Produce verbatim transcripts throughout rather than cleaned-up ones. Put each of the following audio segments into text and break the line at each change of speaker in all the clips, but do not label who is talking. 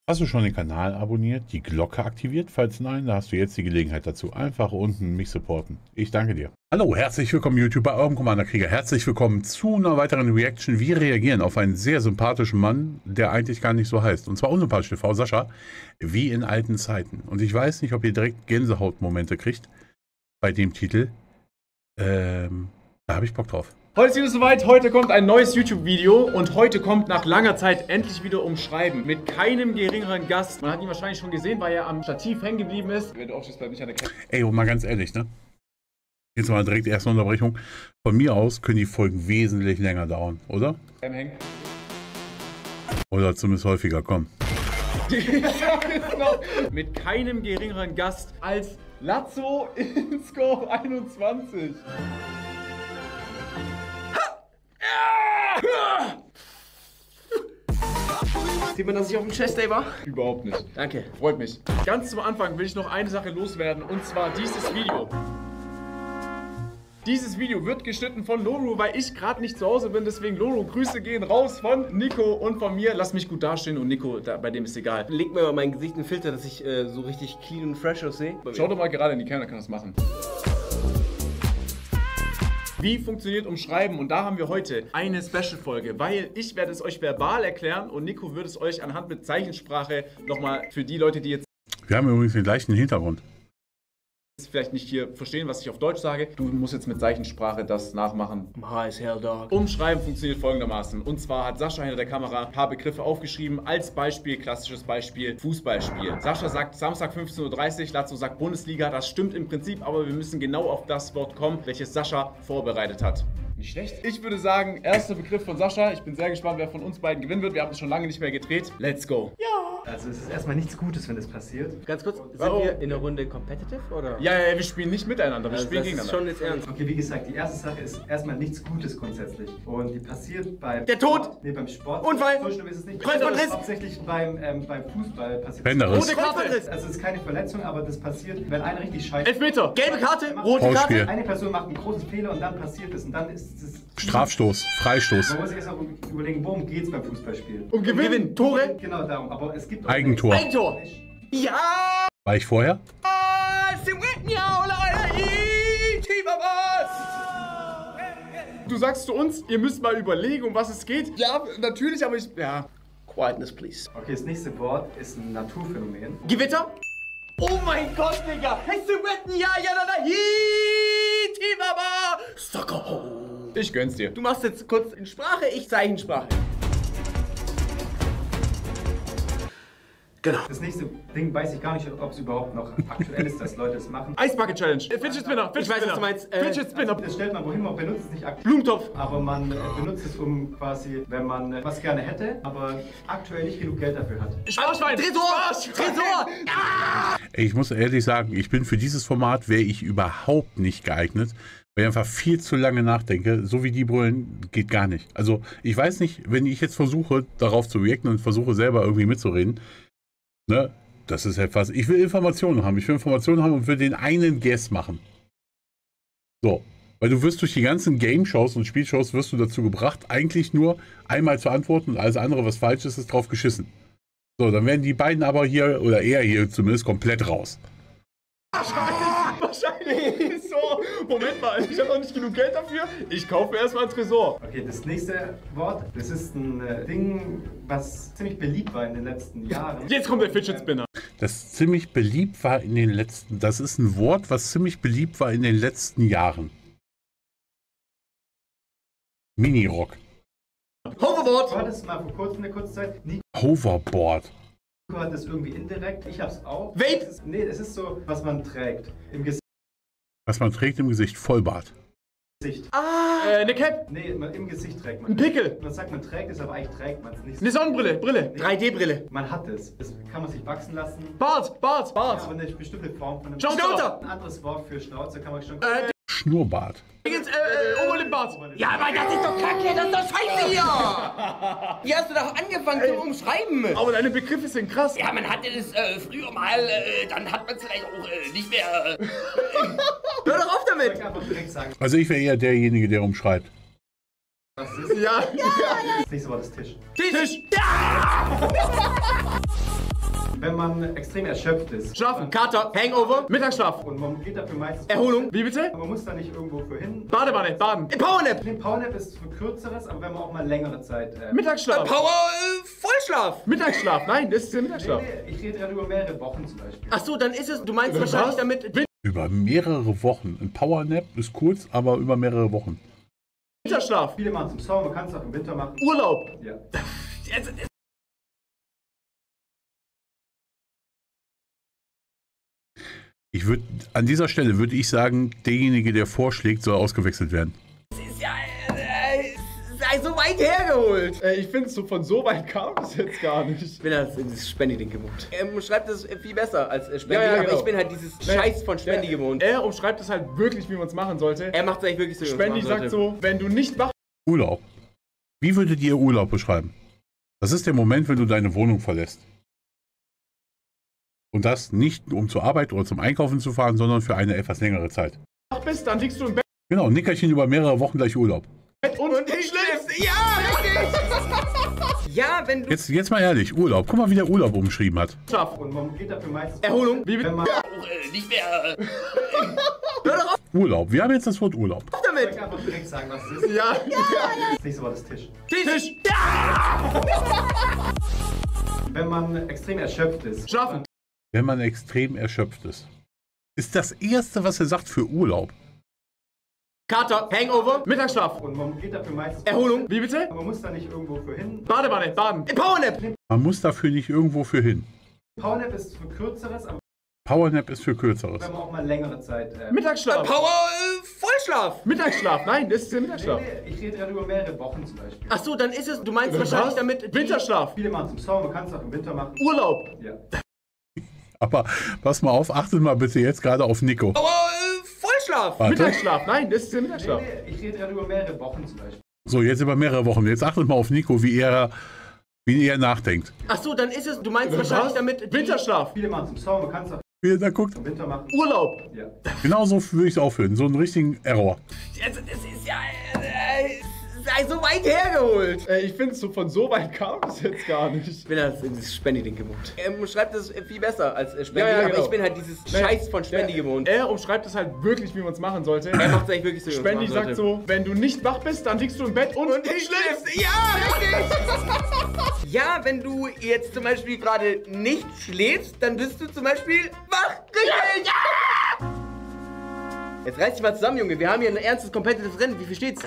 Hast du schon den Kanal abonniert, die Glocke aktiviert? Falls nein, da hast du jetzt die Gelegenheit dazu. Einfach unten mich supporten. Ich danke dir. Hallo, herzlich willkommen YouTube bei eurem Commander Krieger. Herzlich willkommen zu einer weiteren Reaction. Wir reagieren auf einen sehr sympathischen Mann, der eigentlich gar nicht so heißt. Und zwar unsympathisch T V, Sascha, wie in alten Zeiten. Und ich weiß nicht, ob ihr direkt Gänsehautmomente kriegt bei dem Titel. Ähm, da habe ich Bock drauf.
Heute ist es soweit, heute kommt ein neues YouTube-Video und heute kommt nach langer Zeit endlich wieder Umschreiben mit keinem geringeren Gast. Man hat ihn wahrscheinlich schon gesehen, weil er am Stativ hängen geblieben ist. Wenn du aufstehst, bleib nicht an der Kette.
Ey, und mal ganz ehrlich, ne? Jetzt mal direkt die erste Unterbrechung. Von mir aus können die Folgen wesentlich länger dauern, oder?
Beim Hängen.
Oder zumindest häufiger, komm.
Mit keinem geringeren Gast als Lazzo in Scope einundzwanzig.
Sieht man, dass ich auf dem Chest Day war?
Überhaupt nicht.
Danke.
Freut mich. Ganz zum Anfang will ich noch eine Sache loswerden und zwar dieses Video. Dieses Video wird geschnitten von Loru, weil ich gerade nicht zu Hause bin. Deswegen Loru, Grüße gehen raus von Nico und von mir. Lass mich gut dastehen und Nico, da, bei dem ist egal.
Leg mir mal mein Gesicht einen Filter, dass ich äh, so richtig clean und fresh aussehe.
Schau doch mal gerade in die Kamera, kann das machen. Wie funktioniert Umschreiben? Und da haben wir heute eine Special-Folge, weil ich werde es euch verbal erklären und Nico wird es euch anhand mit Zeichensprache nochmal für die Leute, die jetzt
Wir haben übrigens den gleichen Hintergrund.
vielleicht nicht hier verstehen, was ich auf Deutsch sage. Du musst jetzt mit Zeichensprache das nachmachen.
High as hell, dog.
Umschreiben funktioniert folgendermaßen. Und zwar hat Sascha hinter der Kamera ein paar Begriffe aufgeschrieben. Als Beispiel, klassisches Beispiel, Fußballspiel. Sascha sagt Samstag fünfzehn Uhr dreißig, Lazzo sagt Bundesliga. Das stimmt im Prinzip, aber wir müssen genau auf das Wort kommen, welches Sascha vorbereitet hat. Nicht schlecht. Ich würde sagen, erster Begriff von Sascha. Ich bin sehr gespannt, wer von uns beiden gewinnen wird. Wir haben es schon lange nicht mehr gedreht. Let's go. Ja.
Also es ist erstmal nichts Gutes, wenn das passiert.
Ganz kurz, sind
Warum?
wir in der Runde competitive oder?
Ja, ja, wir spielen nicht miteinander, wir
Also
spielen
das ist
gegeneinander.
schon jetzt ernst.
Okay, wie gesagt, die erste Sache ist erstmal nichts Gutes grundsätzlich. Und die passiert beim
Der Tod!
Sport, nee, beim Sport.
Unfall!
So schlimm ist es nicht.
Kreuzbandriss!
Hauptsächlich beim, ähm, beim Fußball passiert.
Bänderriss.
Rote Karte!
Also es ist keine Verletzung, aber das passiert, wenn einer richtig scheiße.
Elfmeter!
Gelbe Karte!
macht-
Rote
Foulspiel.
Karte!
Eine Person macht einen großen Fehler und dann passiert es und dann ist es...
Strafstoß, Freistoß,
Man muss sich erst mal überlegen, worum geht es beim Fußballspiel.
Um Gewinn! Tore!
Genau darum, aber es gibt auch...
Eigentor.
Eigentor! Ja!
War ich vorher?
Du sagst zu uns, ihr müsst mal überlegen, um was es geht. Ja, natürlich, aber ich... Ja.
Quietness, please.
Okay, das nächste Wort ist ein Naturphänomen.
Gewitter! Oh mein Gott, Digga! Hast du wetten? Ja, ja, da, da, hi, Tibaba! Sucker!
Ich gönn's dir.
Du machst jetzt kurz in Sprache, ich Zeichensprache. Genau.
Das nächste Ding weiß ich gar nicht, ob es überhaupt noch aktuell ist, dass Leute es machen.
Eisbucket Challenge. Fidget Spinner. Fidget
Ich weiß, was du meinst. Äh,
Fidget Spinner.
Das stellt man wohin, man benutzt es nicht aktiv.
Blumentopf.
Aber man äh, benutzt es, um quasi, wenn man äh, was gerne hätte, aber aktuell nicht genug Geld dafür hat.
Sparschwein.
Tresor! Tresor!
Ey, ich muss ehrlich sagen, ich bin für dieses Format wäre ich überhaupt nicht geeignet, weil ich einfach viel zu lange nachdenke. So wie die brüllen, geht gar nicht. Also ich weiß nicht, wenn ich jetzt versuche, darauf zu reacten und versuche selber irgendwie mitzureden, ne, das ist etwas, ich will Informationen haben. Ich will Informationen haben und will den einen Guess machen. So, weil du wirst durch die ganzen Game-Shows und Spielshows wirst du dazu gebracht, eigentlich nur einmal zu antworten und alles andere, was falsch ist, ist drauf geschissen. So, dann werden die beiden aber hier, oder er hier zumindest, komplett raus.
Wahrscheinlich. So. Moment mal, ich habe noch nicht genug Geld dafür. Ich kaufe erstmal ein Tresor.
Okay, das nächste Wort, das ist ein äh, Ding, was ziemlich beliebt war in den letzten Jahren.
Jetzt kommt der Fidget Spinner.
Das ziemlich beliebt war in den letzten, das ist ein Wort, was ziemlich beliebt war in den letzten Jahren. Minirock.
Hoverboard!
Du hattest mal vor kurzem eine kurze Zeit. Nico
Hoverboard.
hat das irgendwie indirekt, ich hab's auch.
Vape!
Es ist, nee, es ist so, was man trägt. Im Gesicht.
Was man trägt im Gesicht, Vollbart.
Ah!
Äh, eine Cap.
Nee, man, im Gesicht trägt man.
Ein Pickel.
Man sagt, man trägt es, aber eigentlich trägt man es nicht.
Eine Sonnenbrille. Brille.
drei D Brille.
Man hat es. Das kann man sich wachsen lassen.
Bart. Bart.
Ja,
Bart.
aber eine bestimmte Form von einem
Schnauzer.
Ein anderes Wort für Schnauze kann man schon.
Äh,
Schnurrbart.
Übrigens, äh, äh, Oberlippenbart.
ja, aber das ist doch kacke, das ist doch scheiße hier! Wie hast du doch angefangen zu umschreiben?
Aber deine Begriffe sind krass.
Ja, man hatte das äh, früher mal, äh, dann hat man es vielleicht auch äh, nicht mehr. Äh,
Hör doch auf damit!
Ich einfach direkt sagen,
Also ich wäre eher derjenige, der umschreibt.
was es ist.
Ja.
Das nächste Wort ist Tisch.
Tisch.
Wenn man extrem erschöpft ist.
Schlafen, Kater, Hangover, Mittagsschlaf,
Und man geht dafür meistens...
Erholung, wie bitte?
Man muss da nicht irgendwo für hin.
Badewanne, Baden, Powernap,
Nee, Powernap ist für Kürzeres, aber wenn man auch mal längere Zeit... Äh,
Mittagsschlaf,
Power, äh, Vollschlaf.
Mittagsschlaf, nein, das ist der
nee,
Mittagsschlaf.
nee, ich rede gerade über mehrere Wochen zum Beispiel.
Ach so, dann ist es, du meinst wahrscheinlich damit
Über mehrere Wochen. Ein Powernap ist kurz, aber über mehrere Wochen.
Winterschlaf,
Viele machen es im Sommer, man kann es auch im Winter machen.
Urlaub.
Ja.
Ich würde, an dieser Stelle würde ich sagen, derjenige, der vorschlägt, soll ausgewechselt werden.
Das ist ja, äh, sei so weit hergeholt.
Äh, ich finde, so von so weit kam es jetzt gar nicht.
Ich bin halt dieses Spendi ding gewohnt. Er schreibt das viel besser als äh, Spendi,
Ja, ja,
aber
genau.
ich bin halt dieses Scheiß von Spendi
Der-
gewohnt.
Er umschreibt es halt wirklich, wie man es machen sollte.
Er macht es eigentlich wirklich so. wie man's
Spendi
machen
sagt
sollte.
so, wenn du nicht wach
Urlaub. Wie würdet ihr Urlaub beschreiben? Das ist der Moment, wenn du deine Wohnung verlässt. Und das nicht, um zur Arbeit oder zum Einkaufen zu fahren, sondern für eine etwas längere Zeit.
bist, dann liegst du im Bett
Genau, ein Nickerchen über mehrere Wochen gleich Urlaub.
und, und schläfst.
Ja, richtig. Ja, wenn du...
Jetzt, jetzt mal ehrlich, Urlaub. Guck mal, wie der Urlaub umschrieben hat.
Schlaf.
Und man geht dafür meistens...
Erholung. Wie
Wenn man...
Auch, äh, nicht mehr... Äh,
Urlaub. Wir haben jetzt das Wort Urlaub.
Ich
damit.
einfach direkt sagen, was es ist.
Ja.
Das nächste Wort ist Tisch.
Tisch.
Wenn man extrem erschöpft ist.
Schlafen.
Wenn man extrem erschöpft ist. Ist das Erste, was er sagt für Urlaub.
Kater. Hangover. Mittagsschlaf.
Und man geht dafür meistens...
Erholung. Wie bitte?
Man muss da nicht irgendwo für hin.
Badewanne. Baden.
Powernap.
Man muss dafür nicht irgendwo für hin.
Powernap ist für Kürzeres, aber
Powernap ist für Kürzeres.
wenn man auch mal längere Zeit... Äh,
Mittagsschlaf.
Power, äh, Vollschlaf.
Mittagsschlaf. Nein, das ist der
nee,
Mittagsschlaf.
nee, ich rede gerade über mehrere Wochen zum Beispiel.
Ach so, dann ist es... Du meinst wahrscheinlich damit... die-
Winterschlaf.
Viele machen es im Sommer, man kann es auch im Winter machen.
Urlaub.
Ja.
Aber pass mal auf, achtet mal bitte jetzt gerade auf Nico.
Power, äh, Vollschlaf.
Warte.
Mittagsschlaf. Nein, das ist der
Nee,
Mittagsschlaf.
nee, ich rede gerade über mehrere Wochen zum Beispiel.
So, jetzt über mehrere Wochen. Jetzt achtet mal auf Nico, wie er, wie er nachdenkt.
Ach so, dann ist es... Du meinst wahrscheinlich damit... die-
Winterschlaf.
Viele machen es im Sommer, man kann es auch
Wie er da guckt.
im Winter machen.
Urlaub.
Ja.
Genauso würde ich es aufhören. So einen richtigen Error.
Also, das ist ja... Äh, sei so weit hergeholt.
Äh, ich finde, so von so weit kam es jetzt gar nicht.
Ich bin halt dieses Spendi ding gewohnt. Er schreibt das viel besser als äh, Spendi,
Ja, ja,
aber
genau.
ich bin halt dieses Scheiß von Spendi
Der-
gewohnt.
Er umschreibt es halt wirklich, wie man es machen sollte.
Er macht es eigentlich wirklich so. wie man's
Spendi
machen
sagt
sollte.
so, wenn du nicht wach bist, dann liegst du im Bett und,
Und schläfst. Ja, richtig. Ja, wenn du jetzt zum Beispiel gerade nicht schläfst, dann bist du zum Beispiel wach. Richtig. Ja. Jetzt reiß dich mal zusammen, Junge. Wir haben hier ein ernstes, kompetitives Rennen. Wie viel steht's?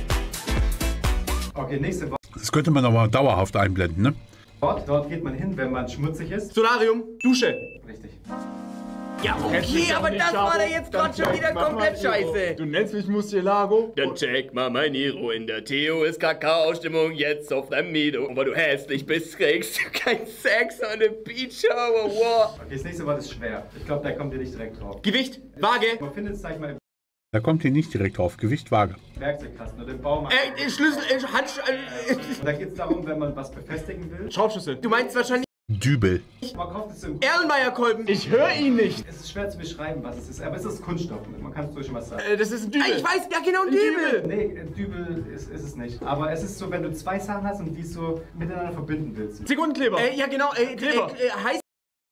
Okay, nächste
Das könnte man aber dauerhaft einblenden, ne?
Wort. Dort geht man hin, wenn man schmutzig ist.
Solarium, Dusche.
Richtig.
Ja,
Kennst mich
okay,
auch
aber
nicht,
das war
Chavo.
da jetzt
Dann
gerade schon
check
wieder
mal
komplett
mein Iro.
scheiße.
Du nennst mich Musielago.
Dann check mal mein Iro in der Theo ist Kakao-Stimmung jetzt auf deinem Mido. Und weil du hässlich bist, kriegst du kein Sex an der Beach Hour. Wow.
Okay, das nächste Wort ist schwer. Ich glaube, da kommt ihr nicht direkt drauf.
Gewicht, Waage,
Man findet es, sag ich mal, im
Da kommt ihr nicht direkt drauf. Gewicht, Waage.
Werkzeugkasten oder im Baumarkt.
äh, Schlüssel, äh, Handsch... Äh,
Und da geht es darum, wenn man was befestigen will.
Schraubschlüssel.
Du meinst wahrscheinlich
Dübel.
Man kauft es im...
Erlenmeyer-Kolben.
Ich höre ihn nicht.
Es ist schwer zu beschreiben, was es ist, aber es ist Kunststoff. Man kann es durch was sagen.
Äh, das ist ein Dübel.
Ah, ich weiß, ja genau, ein
Ein
Dübel.
Nee, äh, Dübel ist, ist es nicht. Aber es ist so, wenn du zwei Sachen hast und die so miteinander verbinden willst.
Sekundenkleber.
Äh, ja genau, äh,
Kleber.
äh, äh, heißt...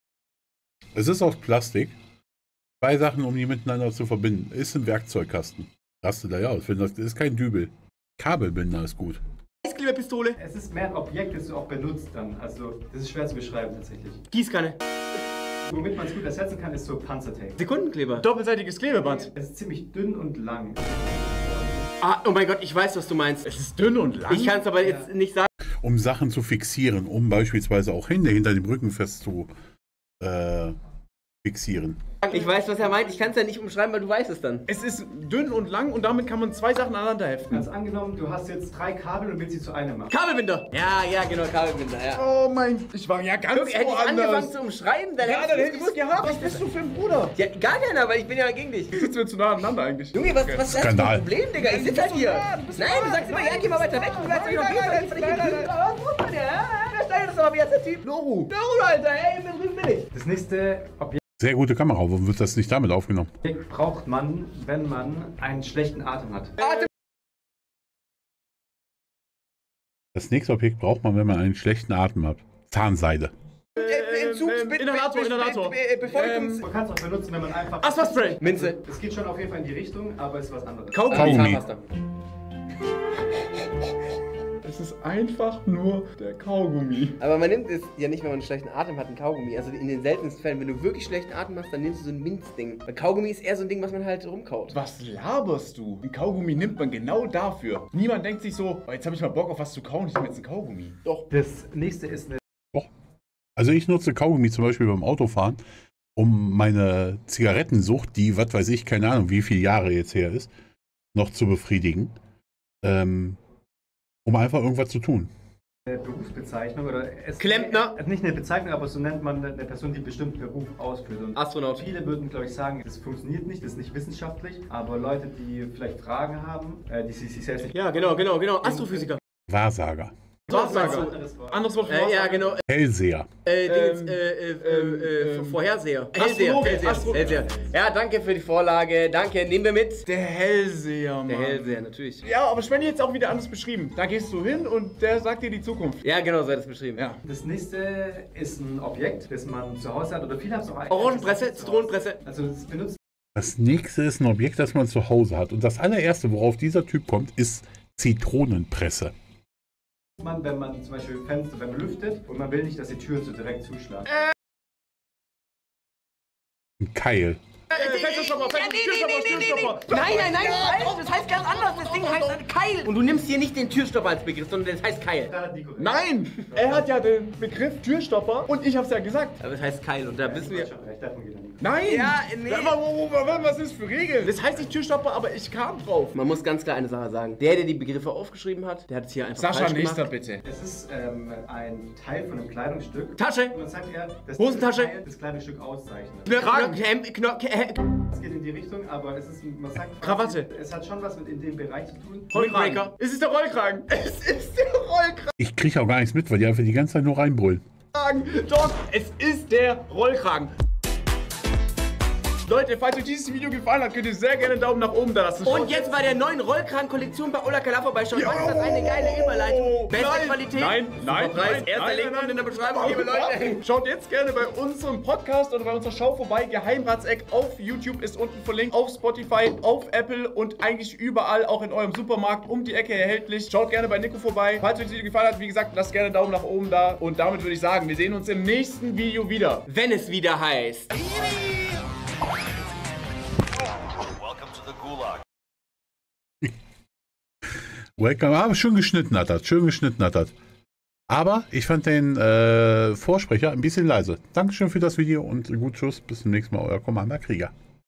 Es ist aus Plastik. Zwei Sachen, um die miteinander zu verbinden. Ist ein Werkzeugkasten. Raste da ja aus. Das ist kein Dübel. Kabelbinder ist gut.
Heißkleberpistole.
Es ist mehr ein Objekt, das du auch benutzt dann. Also, das ist schwer zu beschreiben tatsächlich.
Gießkanne.
Womit man es gut ersetzen kann, ist so Panzertape.
Sekundenkleber.
Doppelseitiges Klebeband.
Es ist ziemlich dünn und lang.
Ah, oh mein Gott, ich weiß, was du meinst.
Es ist dünn und lang.
Ich kann es aber jetzt nicht sagen.
Um Sachen zu fixieren. Um beispielsweise auch Hände hinter dem Rücken fest zu äh, fixieren.
Ich weiß, was er meint. Ich kann es ja nicht umschreiben, weil du weißt es dann.
Es ist dünn und lang und damit kann man zwei Sachen aneinander heften.
Ganz angenommen, du hast jetzt drei Kabel und willst sie zu einem machen.
Kabelbinder. Ja, ja, genau, Kabelbinder, ja.
Oh mein... Ich war ja ganz
Guck, hätte ich angefangen
woanders.
zu umschreiben, dann
Ja,
hätte
dann
ich
hätte
es
ich es
gewusst.
gehabt. Was bist du für ein Bruder?
Ja, gar keiner, weil ich bin ja gegen dich.
Sitzen wir zu nah aneinander eigentlich.
Junge, was, was ist das für
Skandal.
ein Problem, Digga? Ich sitze halt hier. Nein, du sagst immer, ja, geh mal weiter weg. Du bleibst doch noch hier, weil ich von dir bin. Wer schneidet das aber wie jetzt der Typ? Noru. Noru, Alter, ey, mit drüben bin ich.
Das nächste Objekt
Sehr gute Kamera. Warum wird das nicht damit aufgenommen?
braucht man, wenn man einen schlechten Atem hat.
Das nächste Objekt braucht man, wenn man einen schlechten Atem hat. Zahnseide.
Äh, Entzugs-
ähm,
Be-
Inhalator,
Be- Be-
Inhalator.
Be- Be- Befeuchtungs-
Man kann es auch benutzen, wenn man einfach...
Asthma-Spray.
Minze.
Es geht schon auf jeden Fall in die Richtung, aber es ist was anderes.
Kaugummi.
Kaugummi.
Zahnpasta.
Es ist einfach nur der Kaugummi.
Aber man nimmt es ja nicht, wenn man einen schlechten Atem hat, ein Kaugummi. Also in den seltensten Fällen, wenn du wirklich schlechten Atem hast, dann nimmst du so ein Minzding. Weil Kaugummi ist eher so ein Ding, was man halt rumkaut.
Was laberst du? Ein Kaugummi nimmt man genau dafür. Niemand denkt sich so, oh, jetzt habe ich mal Bock auf was zu kauen, ich nehme jetzt ein Kaugummi.
Doch.
Das nächste ist eine...
Also ich nutze Kaugummi zum Beispiel beim Autofahren, um meine Zigarettensucht, die, was weiß ich, keine Ahnung, wie viele Jahre jetzt her ist, noch zu befriedigen. Ähm, um einfach irgendwas zu tun.
Berufsbezeichnung oder es
Klempner.
Es ist nicht eine Bezeichnung, aber so nennt man eine Person, die einen bestimmten Beruf ausführt. Und
Astronaut.
viele würden, glaube ich, sagen, das funktioniert nicht, das ist nicht wissenschaftlich, aber Leute, die vielleicht Fragen haben, äh, die sich sich selbst nicht...
Ja, genau, genau, genau. Astrophysiker.
Wahrsager.
Wahrsager.
Anderes Wort.
Anderes Wort für
Äh, ja,
Wahrsager?
genau.
Hellseher.
Äh, Dings,
Ähm,
äh, äh, äh,
ähm,
Vorherseher.
Astrologe,
Hellseher, Hellseher,
Astrologe.
Hellseher. Ja, danke für die Vorlage. Danke, nehmen wir mit.
Der Hellseher, Mann.
Der Hellseher, natürlich.
Ja, aber Svenny jetzt auch wieder anders beschrieben. Da gehst du hin und der sagt dir die Zukunft.
Ja, genau, so hat es beschrieben.
Ja.
Das nächste ist ein Objekt, das man zu Hause hat, oder viele haben es auch...
Orangenpresse,
zu Hause.
Zitronenpresse.
Also es benutzt
Das nächste ist ein Objekt, das man zu Hause hat. Und das allererste, worauf dieser Typ kommt, ist Zitronenpresse.
man, wenn man zum Beispiel Fenster, wenn man lüftet und man will nicht, dass die Türen so direkt zuschlagen.
Ein Keil.
Äh, Fensterstopper, Fenster, Türstopper, Türstopper.
Nein, nein, nein, falsch. Das heißt ganz anders. Das Ding heißt Keil. Und du nimmst hier nicht den Türstopper als Begriff, sondern das heißt Keil.
Da hat Nico recht.
Nein! Er hat ja den Begriff Türstopper und ich hab's ja gesagt.
Aber das heißt Keil und da wissen
Nico
wir...
hat schon recht, davon geht er nicht.
Nein!
Ja, nee.
Aber wo- wo- wo- was ist für Regeln? Das heißt nicht Türstopper, aber ich kam drauf.
Man muss ganz klar eine Sache sagen. Der, der die Begriffe aufgeschrieben hat, der hat es hier einfach
Sascha,
falsch
nächster
gemacht.
bitte.
Es ist ähm, ein Teil von einem Kleidungsstück.
Tasche.
Und man sagt eher, dass
Hosentasche.
dieses Teil das Kleidungsstück auszeichnet.
Kragen. Hemd, Kno Ke
Es geht in die Richtung, aber es ist, man sagt...
Krawatte.
Es hat schon was mit in dem Bereich zu tun.
Windbreaker.
Es ist der Rollkragen. Es ist der Rollkragen.
Ich kriege auch gar nichts mit, weil die einfach die ganze Zeit nur reinbrüllen.
Doch, es ist der Rollkragen. Leute, falls euch dieses Video gefallen hat, könnt ihr sehr gerne einen Daumen nach oben da lassen.
Und jetzt bei der neuen Rollkragen-Kollektion bei Ola Kala vorbeischauen. Was ist das eine geile Überleitung? Beste
Nein,
Qualität.
Nein, nein,
Preis.
nein,
Erster
nein,
Link
nein,
unten in der
nein.
Beschreibung, liebe Leute.
Schaut jetzt gerne bei unserem Podcast oder bei unserer Show vorbei. Geheimratseck auf YouTube ist unten verlinkt, auf Spotify, auf Apple und eigentlich überall, auch in eurem Supermarkt um die Ecke erhältlich. Schaut gerne bei Nico vorbei. Falls euch das Video gefallen hat, wie gesagt, lasst gerne einen Daumen nach oben da. Und damit würde ich sagen, wir sehen uns im nächsten Video wieder.
Wenn es wieder heißt.
Welcome. Aber schön geschnitten hat das. Schön geschnitten hat das. Aber ich fand den äh, Vorsprecher ein bisschen leise. Dankeschön für das Video und gut Tschüss. Bis zum nächsten Mal. Euer Commander Krieger.